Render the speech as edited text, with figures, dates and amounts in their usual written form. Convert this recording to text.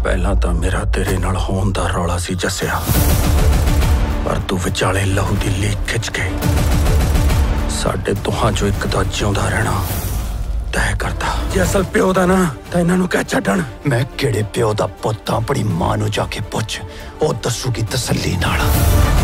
पहला तो मेरा तेरे नाल होण दा रौला सी जस्सिया, पर तू विचाले लहू दी लीक खिंच के साडे दोहां चों एक दा जिउंदा रहना तय करता। जे असल प्यो दा ना तां इन्हां नूं कह छड्डण। मैं किहड़े प्यो दा पुत्त अपनी मां नूं जाके पुੱਛ, ਉਹ ਦੱਸੂਗੀ तसल्ली नाल।